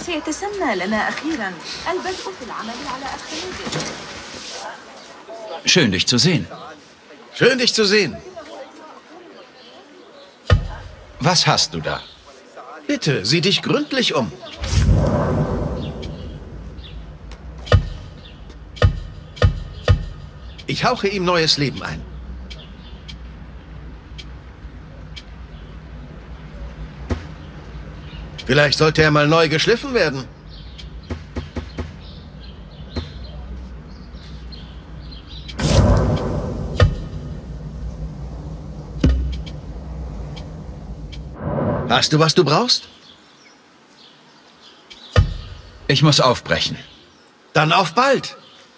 سيتسنى لنا أخيرا البدء في العمل على أخلاقه. Schön, dich zu sehen. Schön, dich zu sehen. Was hast du da? Bitte, sieh dich gründlich um. Ich hauche ihm neues Leben ein. Vielleicht sollte er mal neu geschliffen werden. Hast du, was du brauchst? Ich muss aufbrechen. Dann auf bald!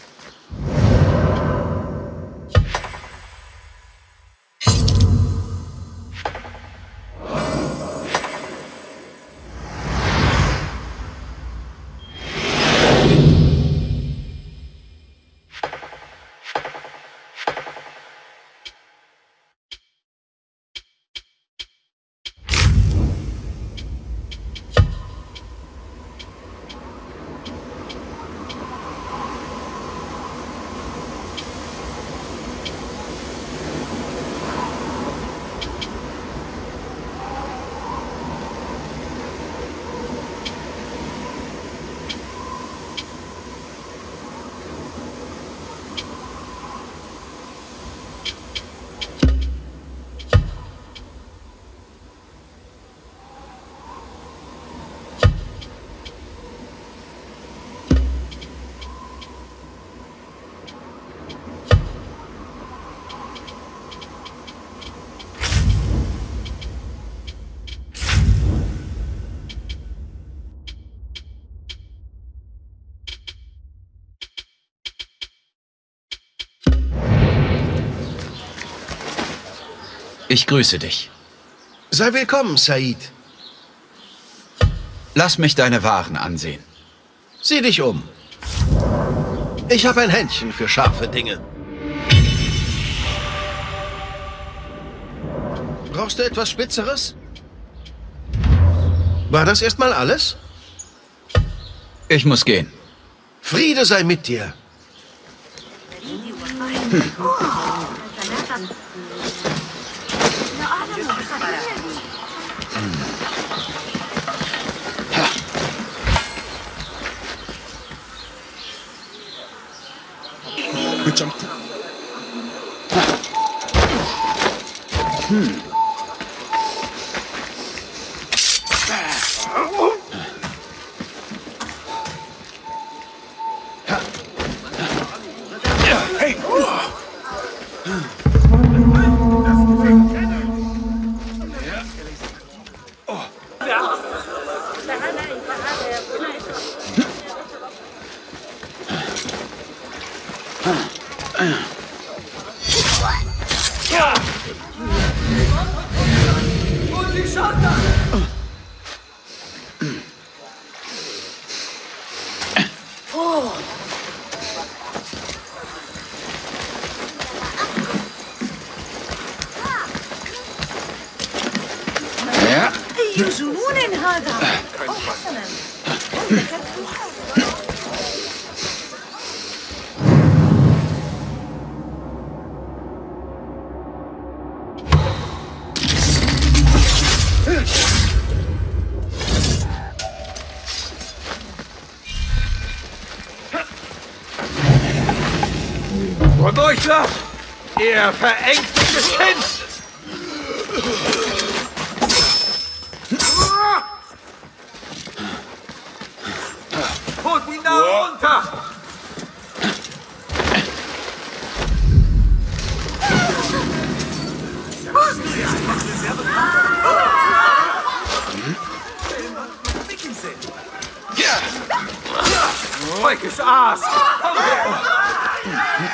Ich grüße dich. Sei willkommen, Said. Lass mich deine Waren ansehen. Sieh dich um. Ich habe ein Händchen für scharfe Dinge. Brauchst du etwas Spitzeres? War das erstmal alles? Ich muss gehen. Friede sei mit dir. أي جنون هذا؟ حسنا. Wodurch das? Ihr verängstigtes Kind! Holt ihn da runter! Freukes Aas! Komm her!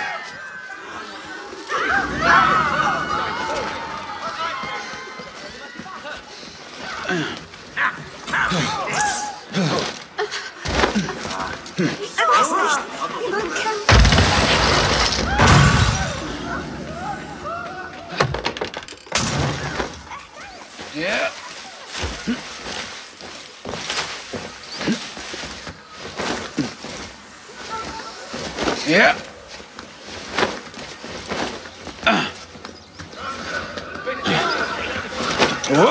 weiß nicht. Man kann... Ja. Ja. Oh.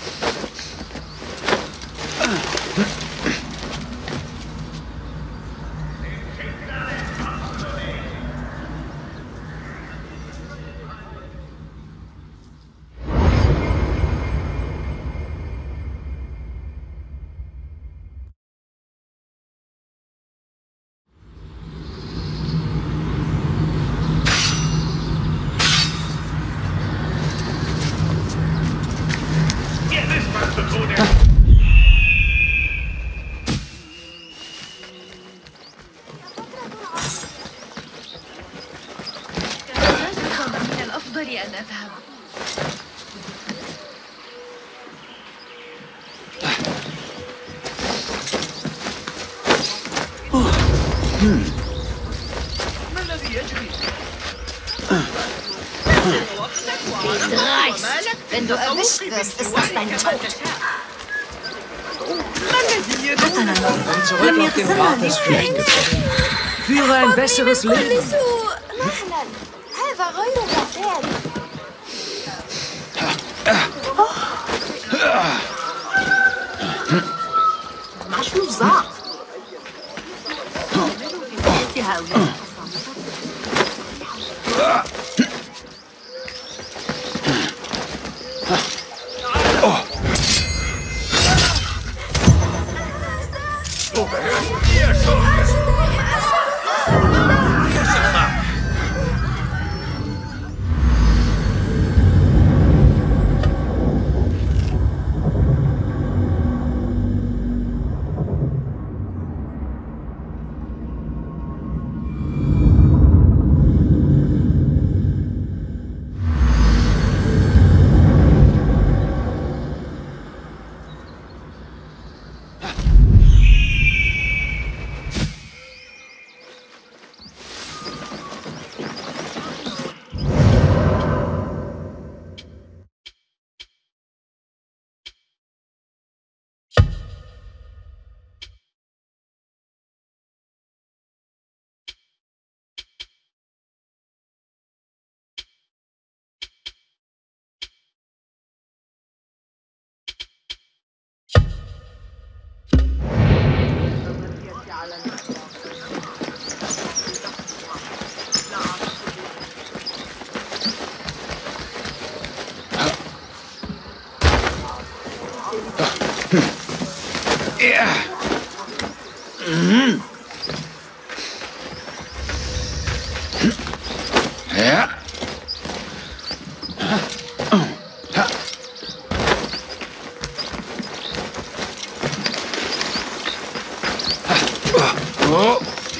من الأفضل أن أذهب. ما الذي يجري؟ Wenn du erwischt wirst, ist das dein Tod. Zurück auf den Pfad des Fürchtens. Führe ein besseres Leben. هذا غير معتاد. شو صار؟ Ja. Oh.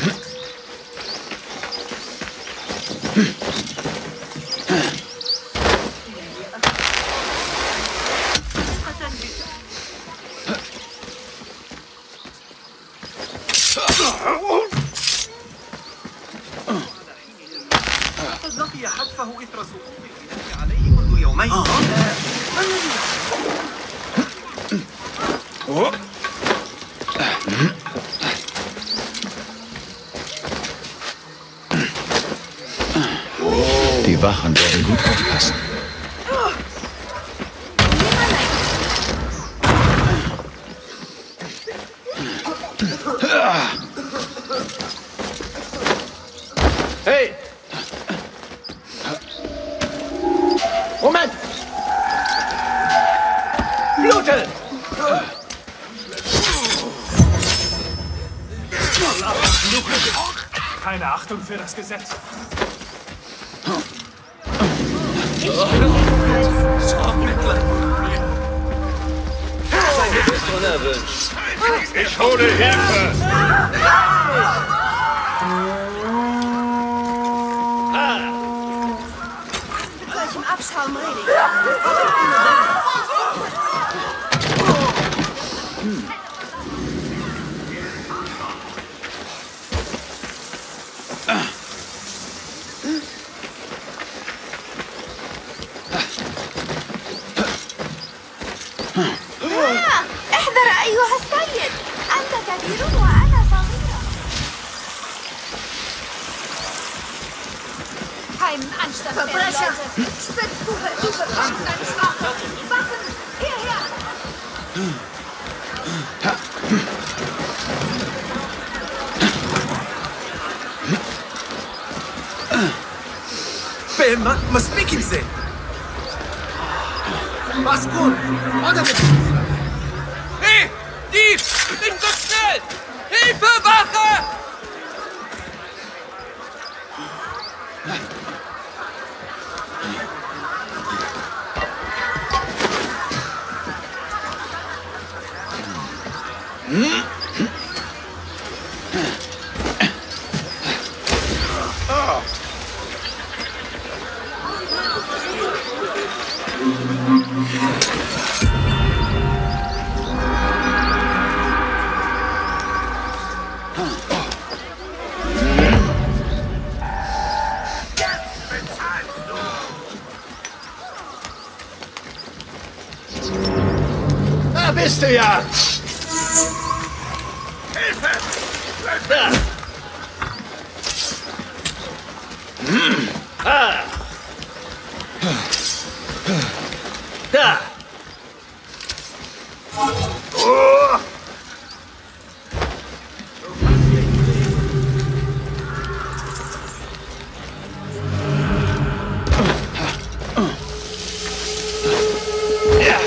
قد لقي حتفه إثر سقوط البناء عليه منذ يومين. ما الذي Oh. Die Wachen werden gut aufpassen. Hey! Moment! Bluten! Keine Achtung für das Gesetz. Ich hole Hilfe! Solchem Abschaum rede احذر أيها السيد، أنت كبير وأنا صغيرة. keinen Anstand mehr, Leute. Spitzbube, du bekommst eine Strafe. Waffen, hierher. بما مسبيك انزين مسكون هذا Hey! Dieb! Nicht so schnell! Hilfe, Wache! Da bist du ja! Da! Da! Oh! Ja!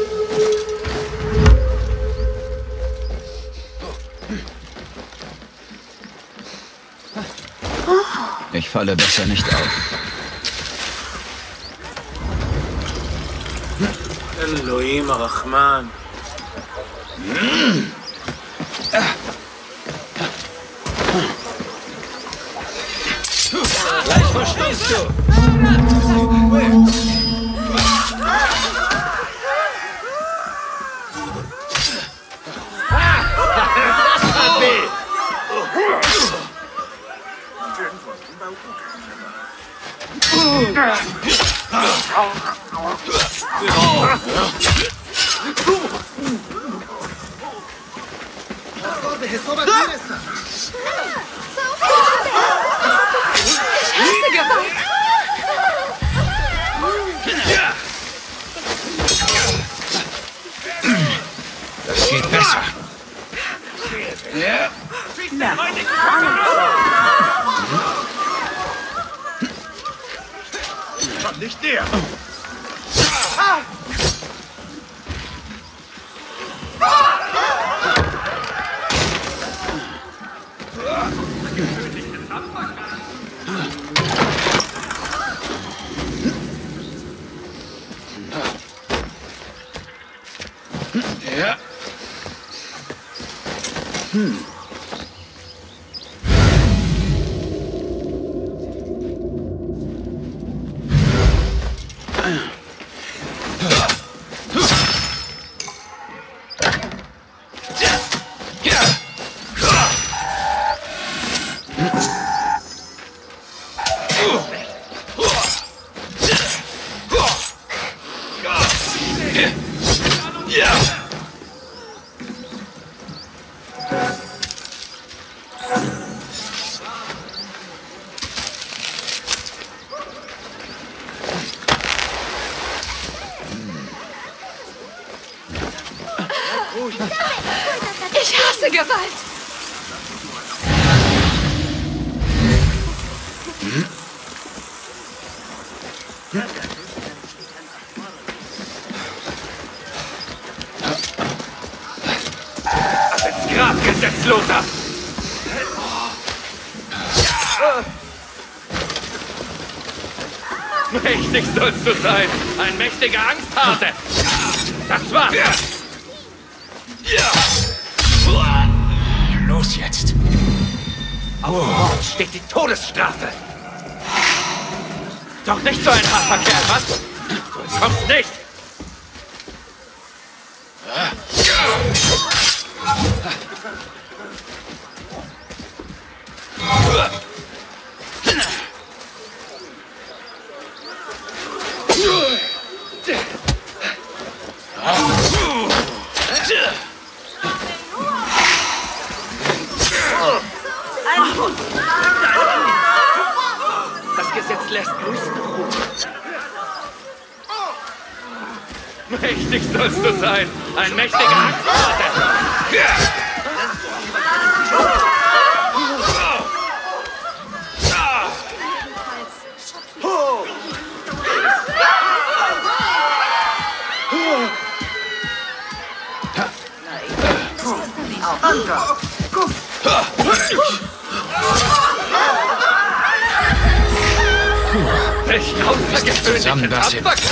Ich falle besser nicht auf. אלוהים הרחמן. Gleich verstummst du! Das tat weh! Ich hasse Gewalt. Das geht besser. Ja. Nicht der! Ja. Ich hasse Gewalt. Ins Grab, Gesetzloser! Mächtig sollst du sein! Ein mächtiger Angsthase! Das war's! Los jetzt! Auf Mord steht die Todesstrafe! Doch nicht so ein harter Kerl, was? Du entkommst nicht! Das Gesetz lässt Mächtig sollst du sein. Ein mächtiger Axthase. Welch zusammen, außergewöhnliches Basim. Abwachs.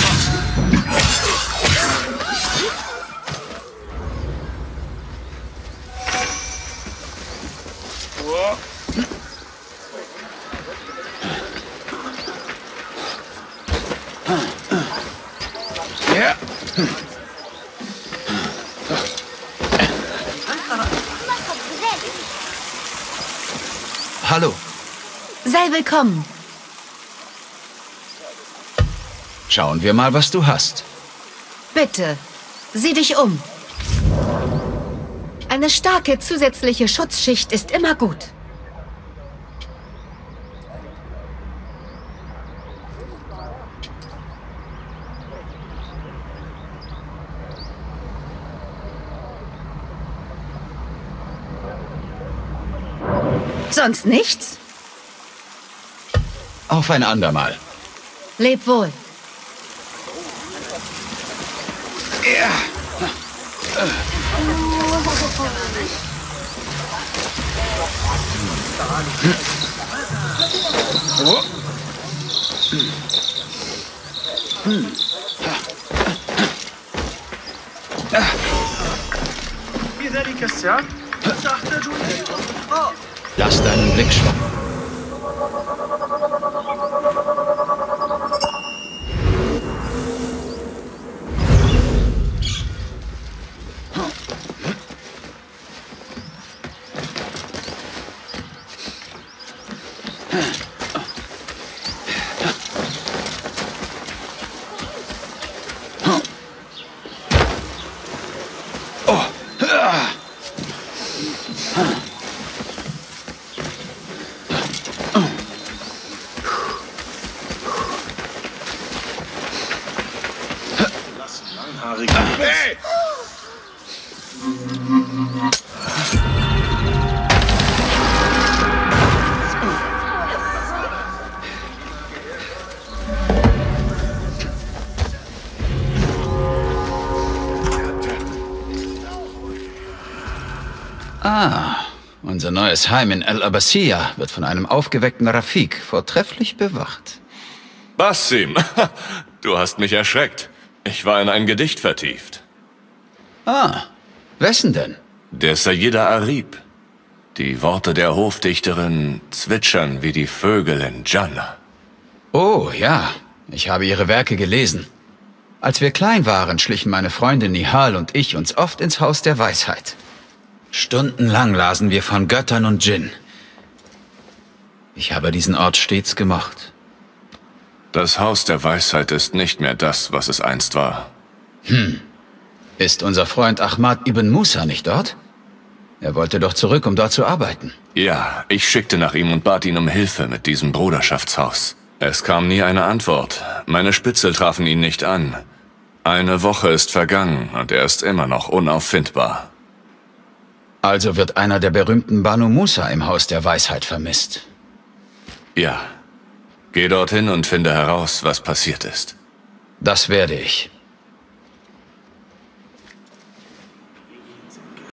Ja. Hallo. Sei willkommen. Schauen wir mal, was du hast. Bitte, sieh dich um. Eine starke zusätzliche Schutzschicht ist immer gut. Sonst nichts? Auf ein andermal. Leb wohl. في ذلك الساعة سأحتاج إلى الأصدقاء. Lass deinen Blick schwimmen. Unser neues Heim in El Abbasiyah wird von einem aufgeweckten Rafik vortrefflich bewacht. Basim, du hast mich erschreckt. Ich war in ein Gedicht vertieft. Wessen denn? Der Sayyida Arib. Die Worte der Hofdichterin zwitschern wie die Vögel in Jannah. Oh, ja. Ich habe ihre Werke gelesen. Als wir klein waren, schlichen meine Freundin Nihal und ich uns oft ins Haus der Weisheit. Stundenlang lasen wir von Göttern und Djinn. Ich habe diesen Ort stets gemocht. Das Haus der Weisheit ist nicht mehr das, was es einst war. Ist unser Freund Ahmad ibn Musa nicht dort? Er wollte doch zurück, um dort zu arbeiten. Ja, ich schickte nach ihm und bat ihn um Hilfe mit diesem Bruderschaftshaus. Es kam nie eine Antwort. Meine Spitzel trafen ihn nicht an. Eine Woche ist vergangen und er ist immer noch unauffindbar. Also wird einer der berühmten Banu Musa im Haus der Weisheit vermisst. Ja. Geh dorthin und finde heraus, was passiert ist. Das werde ich.